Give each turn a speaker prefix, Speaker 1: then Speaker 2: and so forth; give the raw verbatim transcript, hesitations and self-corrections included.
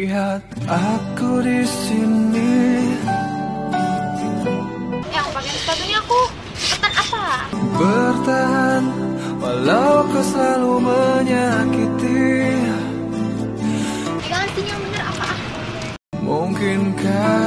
Speaker 1: Lihat aku di sini.
Speaker 2: Yang pakai sepatunya aku. Cepetan apa?
Speaker 1: Bertahan walau kau selalu menyakiti.
Speaker 2: Pegangan sini yang bener apa?
Speaker 1: Mungkinkah